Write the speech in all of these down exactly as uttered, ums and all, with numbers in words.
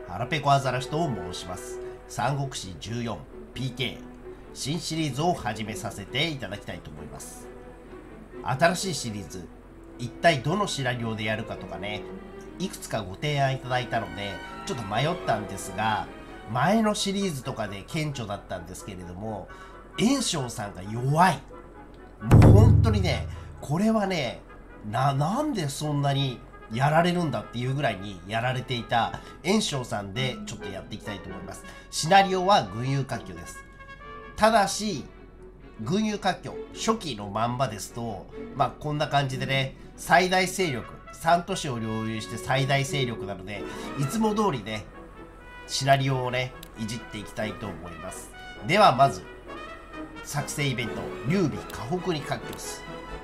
腹ペコアザラシと申します。三国志 じゅうよんピーケー 新シリーズを始めさせていただきたいと思います。新しいシリーズ、一体どのシナリオでやるかとかね、いくつかご提案いただいたのでちょっと迷ったんですが、前のシリーズとかで顕著だったんですけれども、炎章さんが弱い。もう本当にね、これはね、な、なんでそんなにやられるんだっていうぐらいにやられていた炎章さんでちょっとやっていきたいと思います。シナリオは群雄割拠です。ただし、群雄割拠、初期のまんまですと、まあこんな感じでね、最大勢力、さん都市を領有して最大勢力なので、いつも通りね、シナリオをね、いじっていきたいと思います。ではまず、作成イベント、劉備河北に割拠す。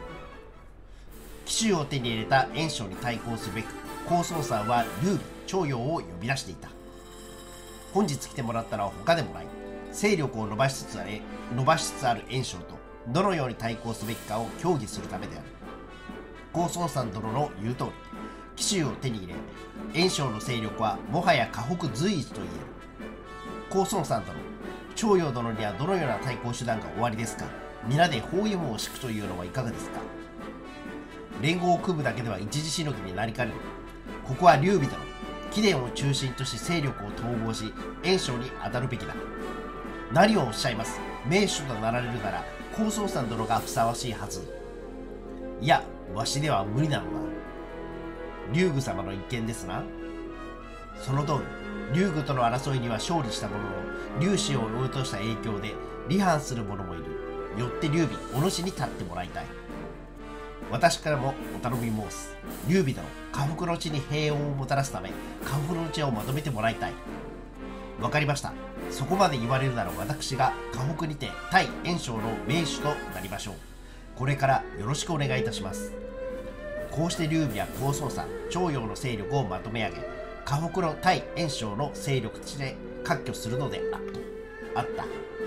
奇襲を手に入れた袁紹に対抗すべく、高宗さんは劉備、張揚を呼び出していた。本日来てもらったのは他でもない。勢力を伸ばしつつあれ、伸ばしつつある袁紹と、どのように対抗すべきかを協議するためである。高宗さん殿の言う通り、奇襲を手に入れ、袁紹の勢力はもはや河北随一と言える。高宗さん殿、張揚殿にはどのような対抗手段がおありですか。皆で包囲網を敷くというのはいかがですか。連合を組むだけでは一時しのぎになりかねる。ここは劉備殿、貴殿を中心とし勢力を統合し、袁紹に当たるべきだ。何をおっしゃいます。名手となられるなら高宗さん殿がふさわしいはず。いや、わしでは無理なのだ。劉具様の一見ですな。その通り、劉具との争いには勝利したものの、劉氏を追いとした影響で離反する者もいる。よって劉備、お主に立ってもらいたい。私からもお頼み申す。劉備殿、河北の地に平穏をもたらすため、河北の地をまとめてもらいたい。わかりました。そこまで言われるなら私が河北にて対袁紹の名手となりましょう。これからよろしくお願いいたします。こうして劉備は高宗さん、張揚の勢力をまとめ上げ、河北の対袁紹の勢力地で割拠するのであった。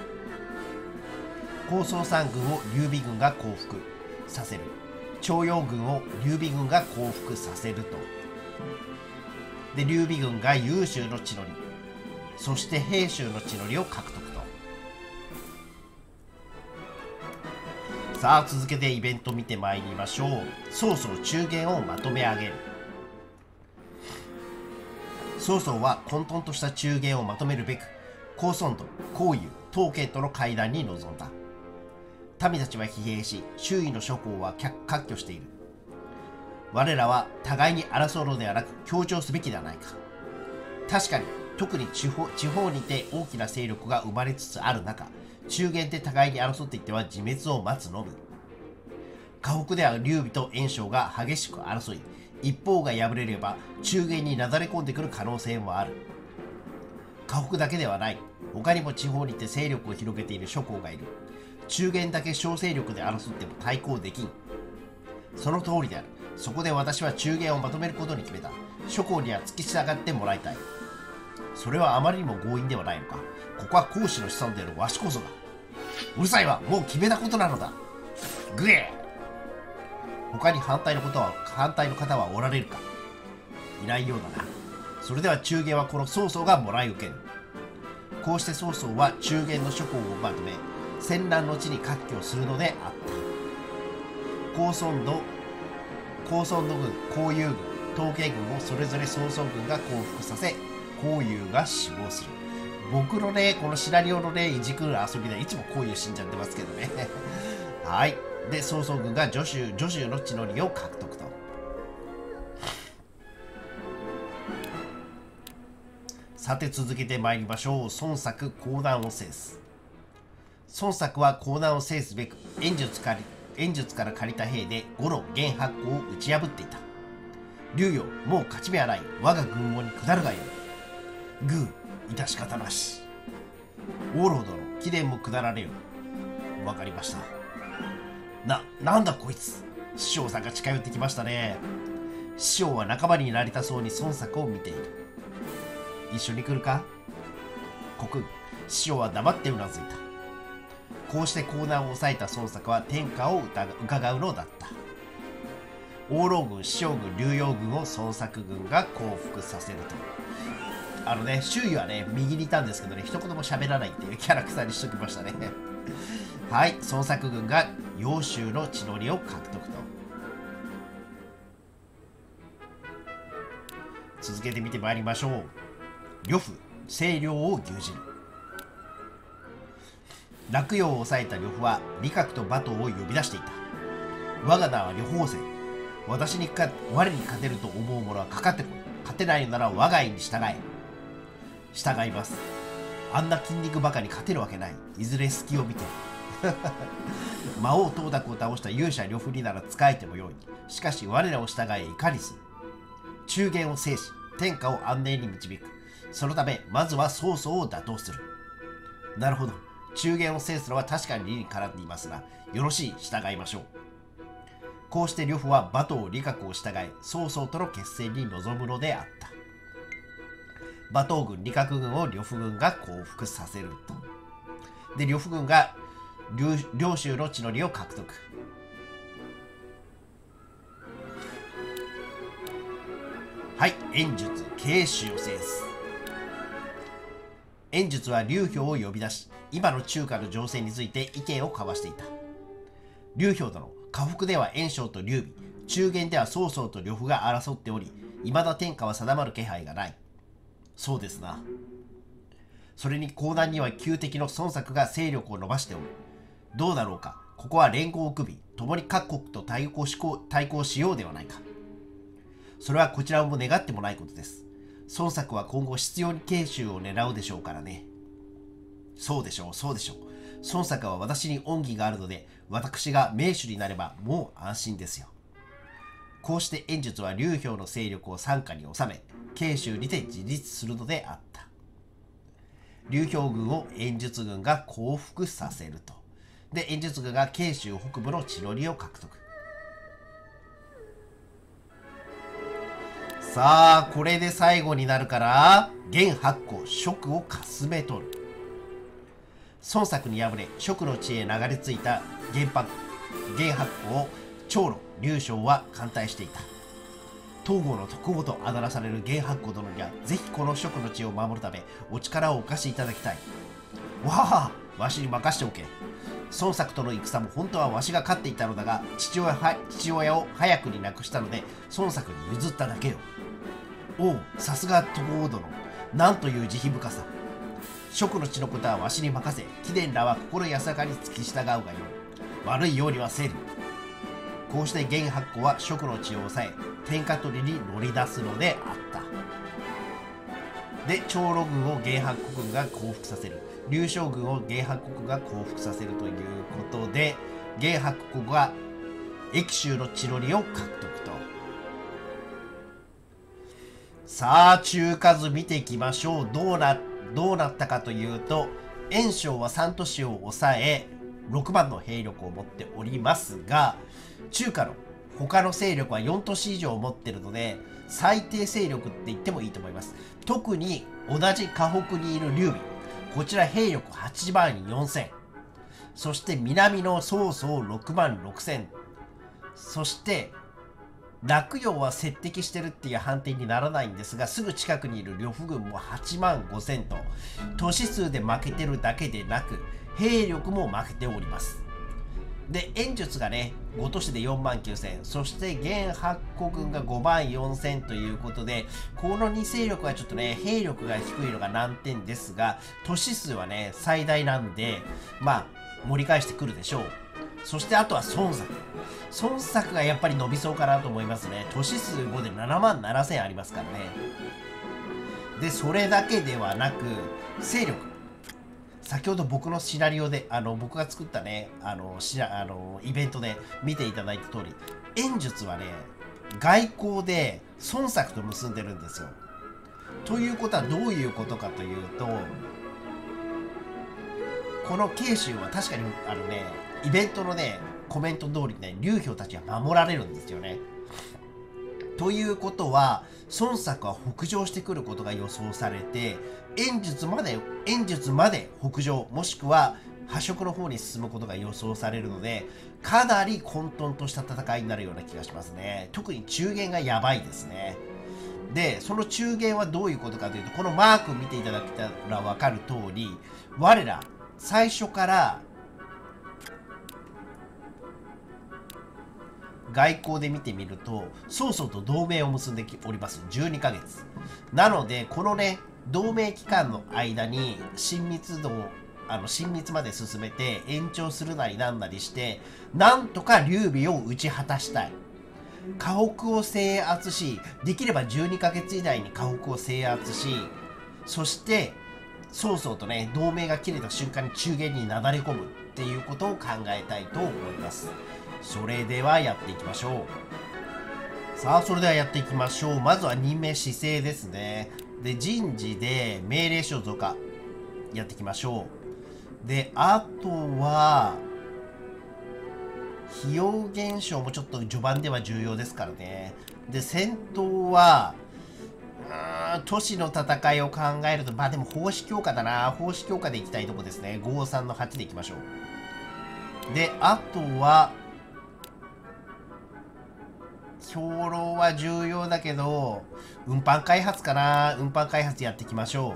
高宗さん軍を劉備軍が降伏させる。張揚軍を劉備軍が降伏させると。で、劉備軍が優秀の地の利、そして平州の地の利を獲得と。さあ続けてイベント見てまいりましょう。曹操中原をまとめ上げる。曹操は混沌とした中原をまとめるべく、高孫と項羽、董慶との会談に臨んだ。民たちは疲弊し、周囲の諸侯は割拠している。我らは互いに争うのではなく協調すべきではないか。確かに特に地方、地方にて大きな勢力が生まれつつある中、中原で互いに争っていっては自滅を待つのみ。河北では劉備と袁紹が激しく争い、一方が敗れれば中原になだれ込んでくる可能性もある。河北だけではない。他にも地方にて勢力を広げている諸侯がいる。中原だけ小勢力で争っても対抗できん。その通りである。そこで私は中原をまとめることに決めた。諸侯には付き従ってもらいたい。それはあまりにも強引ではないのか。ここは孔子の子孫であるわしこそだ。うるさいわ、もう決めたことなのだ。グエー。他に反対のことは反対の方はおられるか。いないようだな。それでは中原はこの曹操がもらい受ける。こうして曹操は中原の諸侯をまとめ、戦乱の地に割拠するのであった。高孫の高孫の軍、項羽軍、董慶軍をそれぞれ曹操軍が降伏させ、項羽が死亡する。僕のね、このシナリオのね、いじくる遊びでいつも項羽死んじゃってますけどね。はい。で、曹操軍が徐州、徐州の地の利を獲得と。さて続けてまいりましょう。孫作、江南を制す。孫作は江南を制すべく、演術から演術から借りた兵で五路玄八甲を打ち破っていた。劉よ、もう勝ち目はない。我が軍門に下るがよい。グー、致し方なし。王老殿、貴殿も下られよ。わかりました。な、なんだこいつ。師匠さんが近寄ってきましたね。師匠は仲間になりたそうに孫作を見ている。一緒に来るか。国、師匠は黙ってうなずいた。こうして江南を抑えた孫作は天下を伺うのだった。王老軍、師匠軍、劉陽軍を孫作軍が降伏させると。 あのね、周囲はね、右にいたんですけどね、一言も喋らないっていうキャラクターにしときましたね。はい、孫作軍が揚州の地の利を獲得と。続けて見てまいりましょう。呂布、清涼を牛耳る。洛陽を抑えた呂布は李覚と馬頭を呼び出していた。我が名は呂方正。私にか我に勝てると思う者はかかってこい。勝てないのなら我が意に従え。従います。あんな筋肉バカに勝てるわけない。いずれ隙を見て。魔王東卓を倒した勇者呂布になら仕えてもよい。しかし我らを従えいかにする。中原を制し、天下を安寧に導く。そのため、まずは曹操を打倒する。なるほど。中原を制すのは確かに理にかなっていますが、よろしい、従いましょう。こうして呂布は馬頭李覚を従い、曹操との決戦に臨むのであった。馬頭軍、李覚軍を呂布軍が降伏させると。で、呂布軍が領州の地の利を獲得。はい、演術、慶州を制す。演術は劉氷を呼び出し、今の中華の情勢について意見を交わしていた。劉氷殿、河北では袁紹と劉備、中原では曹操と呂布が争っており、未だ天下は定まる気配がない。そうですな。それに江南には旧敵の孫作が勢力を伸ばしておる。どうだろうか。ここは連合を組み、共に各国と対抗し対抗しようではないか。それはこちらも願ってもないことです。孫作は今後必要に慶州を狙うでしょうからね。そうでしょう、そうでしょう。孫作は私に恩義があるので、私が名手になればもう安心ですよ。こうして演術は劉氷の勢力を傘下に収め、慶州にて自立するのであった。劉氷軍を演術軍が降伏させると。で、演術軍が慶州北部の地の利を獲得。さあ、これで最後になるから、玄八個、蜀をかすめ取る。孫作に敗れ、蜀の地へ流れ着いた玄八個を長老、劉将は歓待していた。東郷の特護とあだ名される玄八個殿には、ぜひこの蜀の地を守るため、お力をお貸しいただきたい。わはわしに任しておけ。孫作との戦も本当はわしが勝っていたのだが、父親は父親を早くに亡くしたので、孫作に譲っただけよ。おう、さすが特護殿。なんという慈悲深さ。蜀の地のことはわしに任せ、貴殿らは心安らかに付き従うがよい。悪いようにはせぬ。こうして玄八個は蜀の地を抑え、天下取りに乗り出すのであった。で、長老軍を玄八個軍が降伏させる。劉将軍を玄八個軍が降伏させるということで、玄八個が益州の地の利を獲得と。さあ、中数見ていきましょう。どうな、どうなったかというと、袁紹はさん都市を抑え、ろくまんの兵力を持っておりますが、中華の他の勢力はよん都市以上持っているので、最低勢力って言ってもいいと思います。特に同じ河北にいる劉備、こちら兵力はちまんよんせん。そして南の曹操ろくまんろくせん。そして、洛陽は接敵してるっていう判定にならないんですが、すぐ近くにいる呂布軍もはちまんごせんと、都市数で負けてるだけでなく、兵力も負けております。で、演術がね、ご都市でよんまんきゅうせん、そして玄八個軍がごまんよんせんということで、このに勢力はちょっとね、兵力が低いのが難点ですが、都市数はね、最大なんで、まあ、盛り返してくるでしょう。そしてあとは孫作。孫作がやっぱり伸びそうかなと思いますね。都市数ごでななまんななせんありますからね。で、それだけではなく、勢力。先ほど僕のシナリオで、あの、僕が作ったね、あの、しあのイベントで見ていただいた通り、演術はね、外交で孫作と結んでるんですよ。ということはどういうことかというと、この慶州は確かに、あのね、イベントのね、コメント通りね、劉氷たちは守られるんですよね。ということは、孫作は北上してくることが予想されて、演術まで、演術まで北上、もしくは破蜀の方に進むことが予想されるので、かなり混沌とした戦いになるような気がしますね。特に中原がやばいですね。 でその中元はどういうことかというと、このマーク見ていただけたら分かる通り、我ら最初から外交で見てみると曹操と同盟を結んでおります。じゅうにかげつなので、このね同盟期間の間に親密度をあの親密まで進めて延長するなりなんなりして、なんとか劉備を打ち果たしたい。河北を制圧し、できればじゅうにかげつ以内に河北を制圧し、そして曹操とね同盟が切れた瞬間に中原になだれ込むっていうことを考えたいと思います。それではやっていきましょう。さあそれではやっていきましょう。まずは任命姿勢ですね。で人事で命令書増加やっていきましょう。であとは費用減少もちょっと序盤では重要ですからね。で戦闘はうーん都市の戦いを考えると、まあでも奉仕強化だな。奉仕強化でいきたいとこですね。ごさんのはちでいきましょう。であとは兵糧は重要だけど運搬開発かな。運搬開発やっていきましょ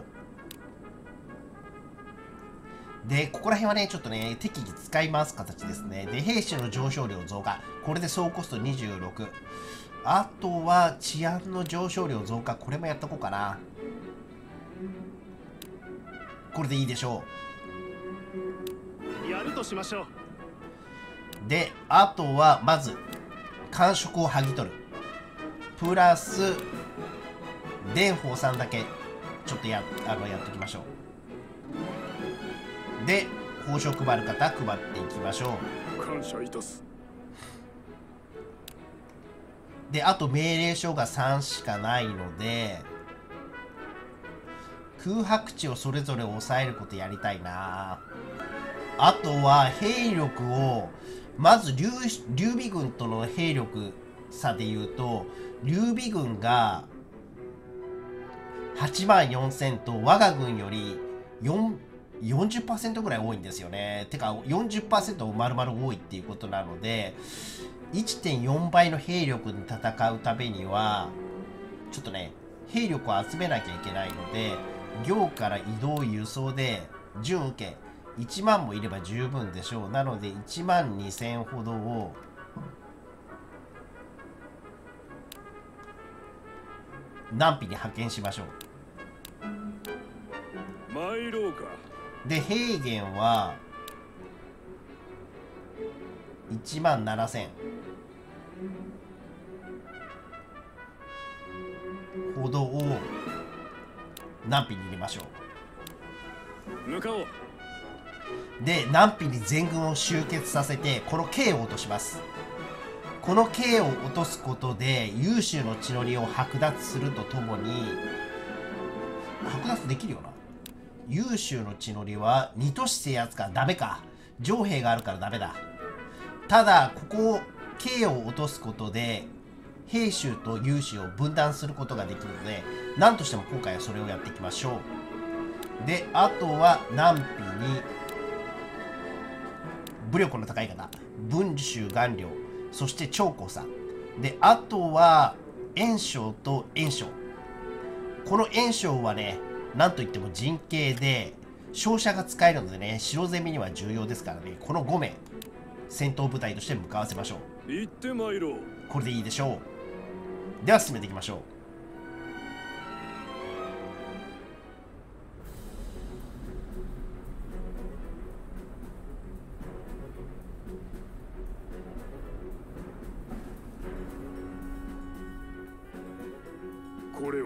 う。でここら辺はねちょっとね適宜使い回す形ですね。で兵士の上昇量増加、これで総コストにじゅうろく。あとは治安の上昇量増加、これもやっとこうかな。これでいいでしょう。やるとしましょう。 であとはまず官職を剥ぎ取るプラス蓮舫さんだけちょっとやあのやっておきましょう。で報酬配る方配っていきましょう。 感謝いたす。 であと命令書がさんしかないので空白地をそれぞれ抑えることやりたいな。あとは兵力をまず 劉, 劉備軍との兵力差でいうと、劉備軍がはちまんよんせんと我が軍よりよんじゅっパーセント ぐらい多いんですよね。てか よんじゅっパーセント 丸々多いっていうことなので いってんよん 倍の兵力に戦うためにはちょっとね兵力を集めなきゃいけないので、行から移動輸送で準受けいちまんもいれば十分でしょう。なのでいちまんにせんほどを南皮に派遣しましょう。参ろうか。 で平原はいちまんななせんほどを南皮に入れましょう。向かおう。 で南皮に全軍を集結させてこのKを落とします。このKを落とすことで優秀の地の利を剥奪するとともに、剥奪できるよな。優秀の地の利はに都市制圧か。ダメか、城兵があるからダメだ。ただここ K を落とすことで兵衆と優秀を分断することができるので、何としても今回はそれをやっていきましょう。であとは南皮に武力の高い方、文州顔料、そして長江さんで、あとは袁紹と袁紹。この袁紹はねなんといっても陣形で照射が使えるのでね、城攻めには重要ですからね、このごめい戦闘部隊として向かわせましょう。 行ってまいろう。 これでいいでしょう。では進めていきましょう。 これを。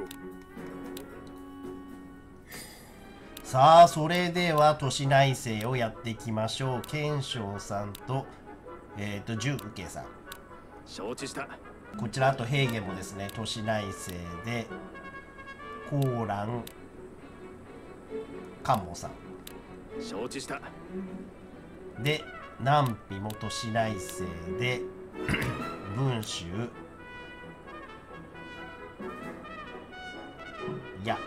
さあそれでは都市内政をやっていきましょう。賢章さんとえっ、ー、と重右慶さん。 承知した。 こちらあと平原もですね都市内政で高蘭関門さん。 承知した。 で南皮も都市内政で文州や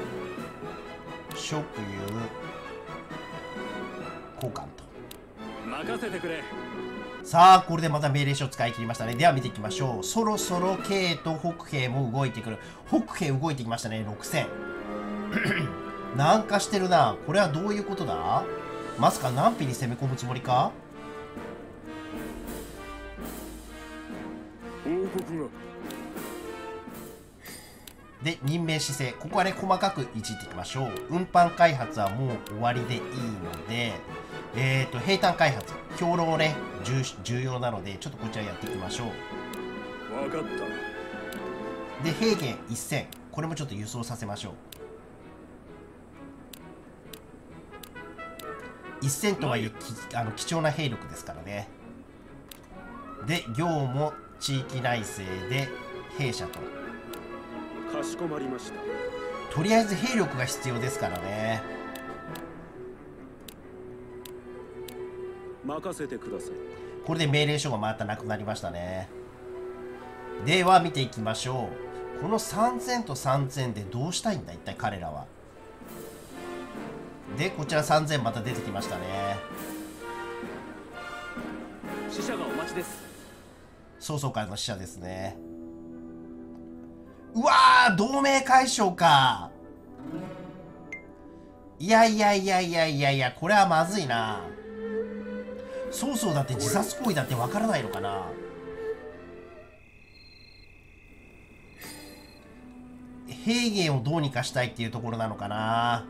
蜀友交換と。 任せてくれ。 さあこれでまた命令書を使い切りましたね。では見ていきましょう。そろそろ慶と北兵も動いてくる。北兵動いてきましたね。ろくせん南下してるな。これはどういうことだ。まさか南皮に攻め込むつもりか。 報告が。 で任命姿勢、ここはね細かくいじっていきましょう。運搬開発はもう終わりでいいので、えっと平坦開発兵糧ね重要なので、ちょっとこちらやっていきましょう。 分かった。 で平原いっせん、これもちょっと輸送させましょう。いっせんとはいえきあの貴重な兵力ですからね。で業も地域内政で弊社と。 かしこまりました。 とりあえず兵力が必要ですからね。 任せてください。 これで命令書がまたなくなりましたね。では見ていきましょう。このさんぜんとさんぜんでどうしたいんだ一体彼らは。でこちらさんぜんまた出てきましたね。 死者がお待ちです。 曹操からの死者ですね。うわー同盟解消か。いやいやいやいやいやいや、これはまずいな。曹操だって自殺行為だってわからないのかな。平原をどうにかしたいっていうところなのかな。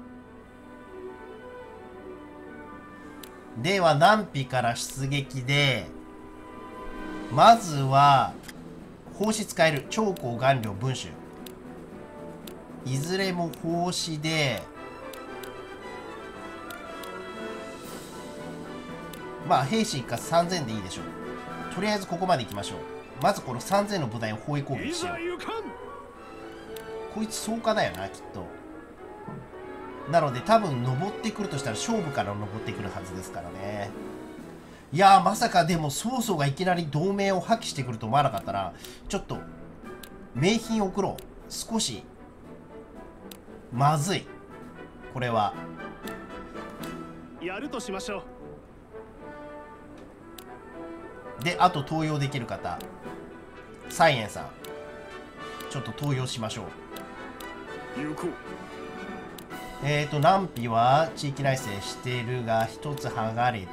では南皮から出撃で、まずは奉仕使える長江顔料文集、いずれも奉仕で、まあ兵士がさんぜんでいいでしょう。とりあえずここまで行きましょう。まずこのさんぜんの部隊を包囲攻撃しよう。こいつ草加だよなきっと。なので多分登ってくるとしたら勝負から登ってくるはずですからね。いやーまさかでも曹操がいきなり同盟を破棄してくると思わなかったら、ちょっと名品送ろう。少しまずいこれは。 やるとしましょう。であと登用できる方、サイエンさんちょっと登用しましょう。 行こう。 えーと南皮は地域内政してるが一つ剥がれて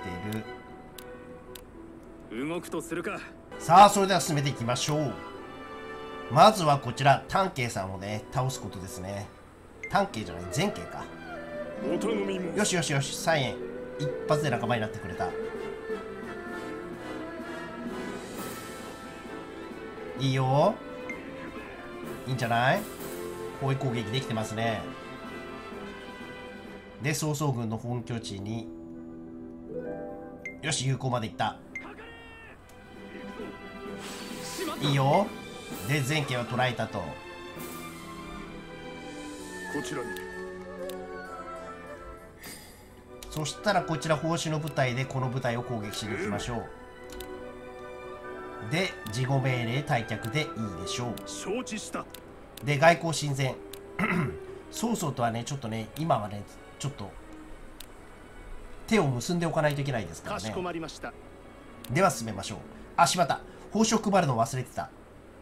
る。 動くとするか。 さあそれでは進めていきましょう。まずはこちら短慶さんをね倒すことですね。短慶じゃない前慶か。 お頼みも。 よしよしよし、サイエン一発で仲間になってくれた。いいよ、いいんじゃない。包囲攻撃できてますね。で曹操軍の本拠地に、よし有効までいった。いいよ。で前慶は捕らえたと。 こちらに。 そしたらこちら奉仕の部隊でこの部隊を攻撃しに行きましょう。で事後命令退却でいいでしょう。 承知した。 で外交親善曹操とはねちょっとね今はねちょっと手を結んでおかないといけないですからね。 かしこまりました。 では進めましょう。あ、しまった、報酬配るの忘れてた。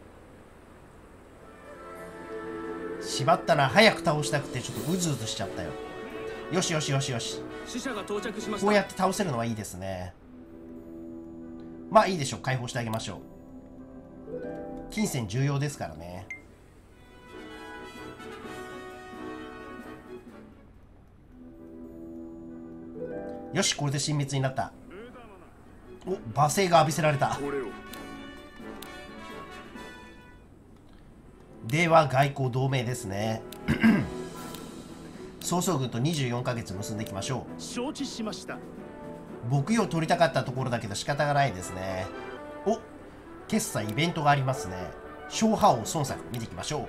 しまったな、早く倒したくてちょっとうずうずしちゃったよ。よしよしよしよし、 死者が到着しました。 こうやって倒せるのはいいですね。まあいいでしょう、解放してあげましょう。金銭重要ですからね。よし、これで親密になった。お、罵声が浴びせられた。では外交同盟ですね。曹操軍とにじゅうよんかげつ結んでいきましょう。 承知しました。 牧羊を取りたかったところだけど仕方がないですね。お、決済イベントがありますね。小覇王孫作見ていきましょう。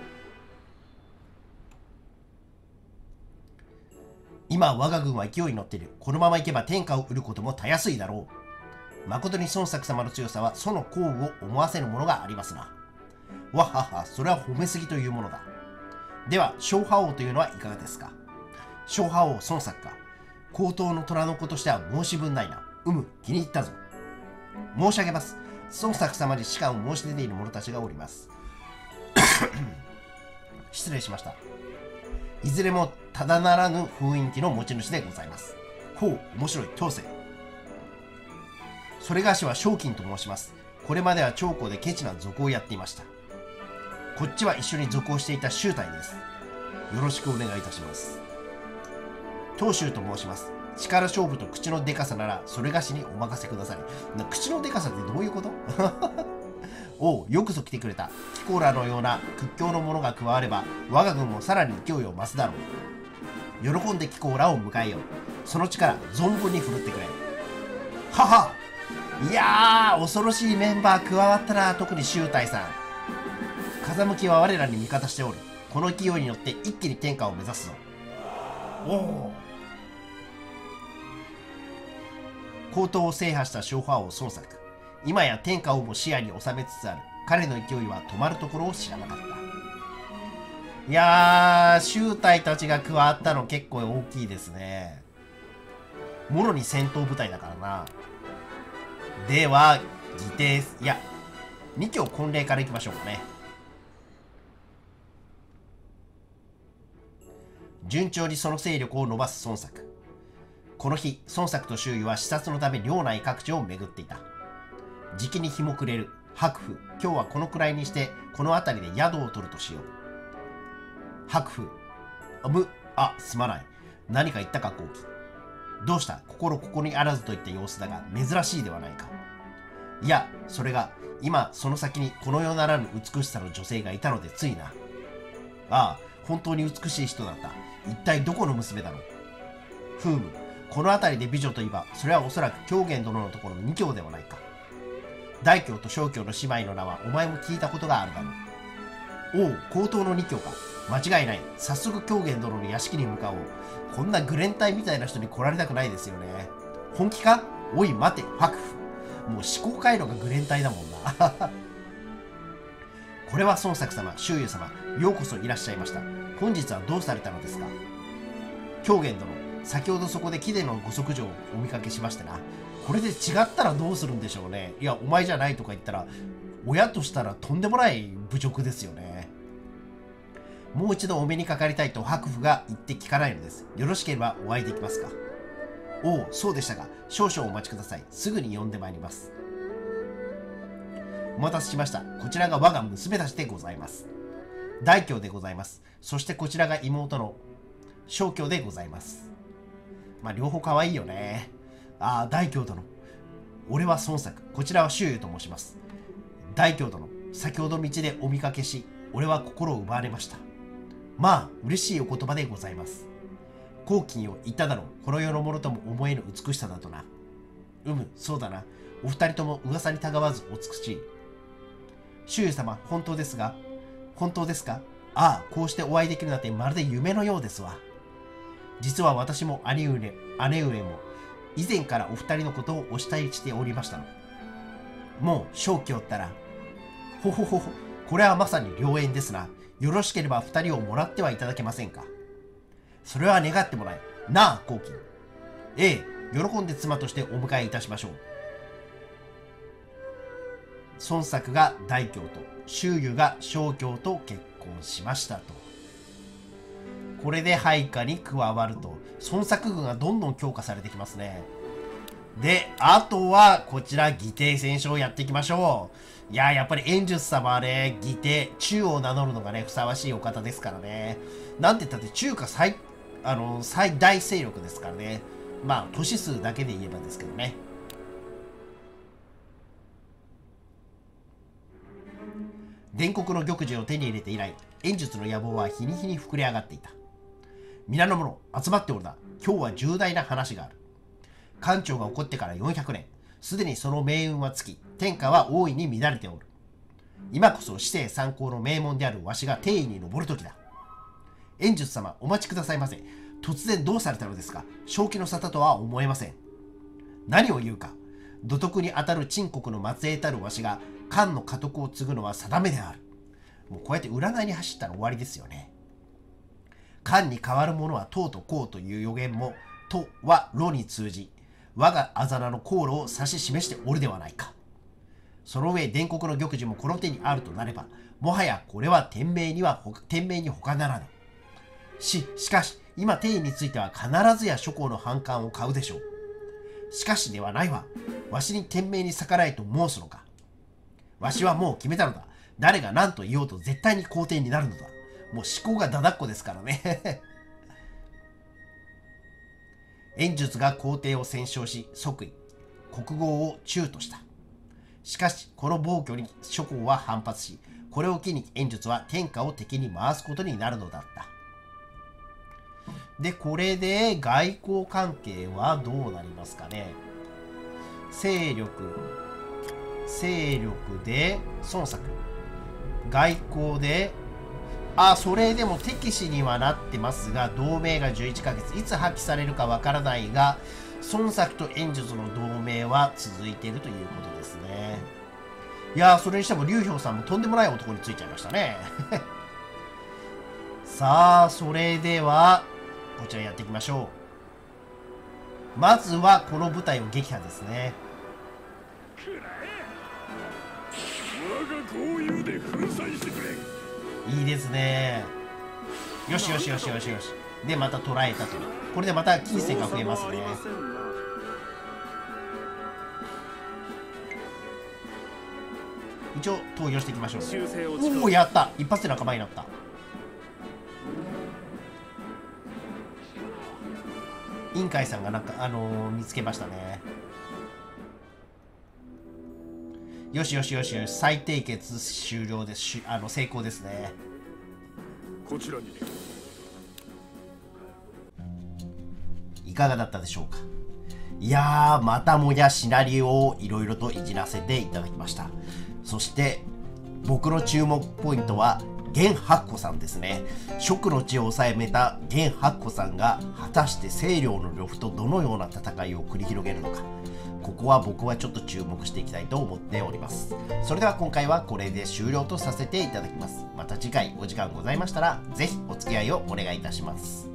今我が軍は勢いに乗っている。このままいけば天下を売ることもたやすいだろう。誠に孫作様の強さはその功を思わせるものがありますな。わっはっは、それは褒めすぎというものだ。では小覇王というのはいかがですか。小覇王孫作か。高等の虎の子としては申し分ないな。 うむ、気に入ったぞ。申し上げます。孫作様に仕官を申し出ている者たちがおります。失礼しました。いずれもただならぬ雰囲気の持ち主でございます。ほう、面白い、通せ。それがしは正金と申します。これまでは長江でケチな賊をやっていました。こっちは一緒に賊をしていた衆隊です。よろしくお願いいたします。当衆と申します。力勝負と口のでかさならそれがしにお任せください。な口のでかさってどういうことおう、よくぞ来てくれた。キコーラのような屈強の者が加われば我が軍もさらに勢いを増すだろう。喜んでキコーラを迎えよう。その力存分に振るってくれ。はは、いやー、恐ろしいメンバー加わったな。特に衆隊さん。風向きは我らに味方しておる。この勢いによって一気に天下を目指すぞ。おお。高等を制覇した諸派王孫作。今や天下をも視野に収めつつある。彼の勢いは止まるところを知らなかった。いやー、衆隊たちが加わったの結構大きいですね。もろに戦闘部隊だからな。では、義弟、いや、二教婚礼からいきましょうかね。順調にその勢力を伸ばす孫作。この日、孫作と周囲は視察のため領内各地を巡っていた。じきに日も暮れる。白府、今日はこのくらいにして、この辺りで宿を取るとしよう。白府、あ、む、あ、すまない。何か言ったか、後期。どうした？心ここにあらずといった様子だが、珍しいではないか。いや、それが、今、その先にこの世ならぬ美しさの女性がいたので、ついな。ああ、本当に美しい人だった。一体どこの娘だろう。ふむ、この辺りで美女といえば、それはおそらく狂言殿のところの二教ではないか。大教と小教の姉妹の名はお前も聞いたことがあるだろう。おう、高等の二教か。間違いない。早速狂言殿の屋敷に向かおう。こんなグレン隊みたいな人に来られたくないですよね。本気か？おい待て、白府。もう思考回路がグレン隊だもんな。これは孫作様、周囲様、ようこそいらっしゃいました。本日はどうされたのですか？狂言殿、先ほどそこで貴殿のご息女をお見かけしましてな。これで違ったらどうするんでしょうね。いや、お前じゃないとか言ったら、親としたらとんでもない侮辱ですよね。もう一度お目にかかりたいと白府が言って聞かないのです。よろしければお会いできますか？おお、そうでしたか。少々お待ちください。すぐに呼んでまいります。お待たせしました。こちらが我が娘たちでございます。大教でございます。そしてこちらが妹の小教でございます。まあ、両方可愛いよね。ああ、大教殿。俺は孫作。こちらは周囲と申します。大教殿、先ほど道でお見かけし、俺は心を奪われました。まあ、嬉しいお言葉でございます。黄金を言っただろう。この世のものとも思えぬ美しさだとな。うむ、そうだな。お二人とも噂にたがわずお美しい。周囲様、本当ですが、本当ですか？ああ、こうしてお会いできるなんてまるで夢のようですわ。実は私も兄上、姉上も、以前からお二人のことをお慕いしておりましたの。もう、正気をったら、ほほほほ、これはまさに良縁ですな。よろしければ二人をもらってはいただけませんか。それは願ってもらえ。なあ、黄金。ええ、喜んで妻としてお迎えいたしましょう。孫作が大教と、周囲が小教と結婚しましたと。これで配下に加わると、孫作軍がどんどん強化されてきますね。で、あとは、こちら、義弟戦勝をやっていきましょう。いやー、やっぱり円術様はね、義弟、中を名乗るのがね、ふさわしいお方ですからね。なんて言ったって中華最、あの、最大勢力ですからね。まあ、都市数だけで言えばですけどね。伝国の玉璽を手に入れて以来、円術の野望は日に日に膨れ上がっていた。皆の者、集まっておるな。今日は重大な話がある。艦長が起こってからよんひゃくねん、すでにその命運は尽き、天下は大いに乱れておる。今こそ至聖参考の名門であるわしが帝位に上る時だ。円術様、お待ちくださいませ。突然どうされたのですか？正気の沙汰とは思えません。何を言うか。土徳にあたる陳国の末裔たるわしが、漢の家督を継ぐのは定めである。もうこうやって占いに走ったら終わりですよね。漢に代わる者は唐とこうという予言も、とは炉に通じ、 我があざなの航路を指し示しておるではないか。その上、伝国の玉璽もこの手にあるとなれば、もはやこれは天命には天命に他ならぬ。し、しかし、今帝については必ずや諸侯の反感を買うでしょう。しかしではないわ。わしに天命に逆らえと申すのか。わしはもう決めたのだ。誰が何と言おうと絶対に皇帝になるのだ。もう思考がだだっこですからね。燕術が皇帝を戦勝し即位、国号を中とした。しかしこの暴挙に諸侯は反発し、これを機に燕術は天下を敵に回すことになるのだった。で、これで外交関係はどうなりますかね。勢力、勢力で孫作、外交で、あ、それでも敵視にはなってますが、同盟がじゅういっかげつ、いつ破棄されるかわからないが、孫作と燕術の同盟は続いているということですね。いやー、それにしても劉氷さんもとんでもない男についちゃいましたね。さあ、それでは、こちらやっていきましょう。まずはこの部隊を撃破ですね。 我が豪遊で粉砕してくれ。 いいですね。よしよしよしよしよし。で、また捕らえたと。これでまた金銭が増えますね。一応投与していきましょう。おお、やった。一発で仲間になった。委員会さんがなんか、あのー、見つけましたね。よしよしよしよし、再締結終了です。しあの成功ですね。 こちらに。 いかがだったでしょうか。いやー、またもやシナリオをいろいろといじらせていただきました。そして僕の注目ポイントは玄八虎さんですね。蜀の地を治めた玄八虎さんが果たして清涼の呂布とどのような戦いを繰り広げるのか、ここは僕はちょっと注目していきたいと思っております。それでは今回はこれで終了とさせていただきます。また次回お時間ございましたらぜひお付き合いをお願いいたします。